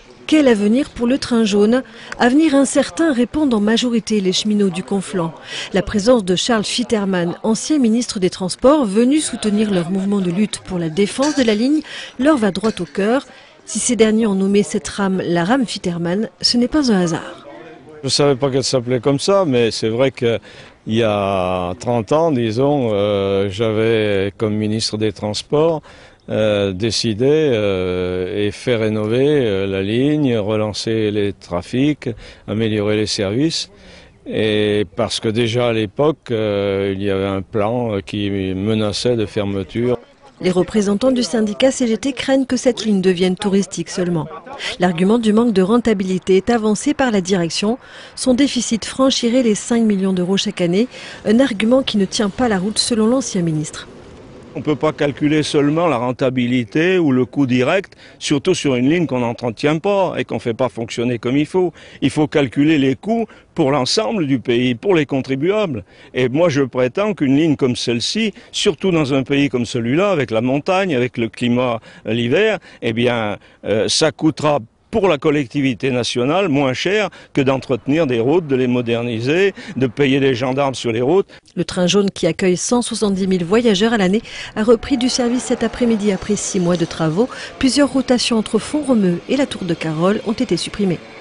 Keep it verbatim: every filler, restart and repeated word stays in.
Quel avenir pour le train jaune? Avenir incertain, répondent en majorité les cheminots du Conflent. La présence de Charles Fitterman, ancien ministre des Transports, venu soutenir leur mouvement de lutte pour la défense de la ligne, leur va droit au cœur. Si ces derniers ont nommé cette rame la rame Fitterman, ce n'est pas un hasard. Je ne savais pas qu'elle s'appelait comme ça, mais c'est vrai qu'il y a trente ans, disons, euh, j'avais comme ministre des Transports Euh, décider euh, et faire rénover euh, la ligne, relancer les trafics, améliorer les services. Et parce que déjà à l'époque, euh, il y avait un plan qui menaçait de fermeture. Les représentants du syndicat C G T craignent que cette ligne devienne touristique seulement. L'argument du manque de rentabilité est avancé par la direction. Son déficit franchirait les cinq millions d'euros chaque année, un argument qui ne tient pas la route selon l'ancien ministre. On ne peut pas calculer seulement la rentabilité ou le coût direct, surtout sur une ligne qu'on n'entretient pas et qu'on ne fait pas fonctionner comme il faut. Il faut calculer les coûts pour l'ensemble du pays, pour les contribuables. Et moi je prétends qu'une ligne comme celle-ci, surtout dans un pays comme celui-là, avec la montagne, avec le climat l'hiver, eh bien euh, ça coûtera pour la collectivité nationale moins cher que d'entretenir des routes, de les moderniser, de payer des gendarmes sur les routes. Le train jaune, qui accueille cent soixante-dix mille voyageurs à l'année, a repris du service cet après-midi après six mois de travaux. Plusieurs rotations entre Font-Romeu et la Tour de Carol ont été supprimées.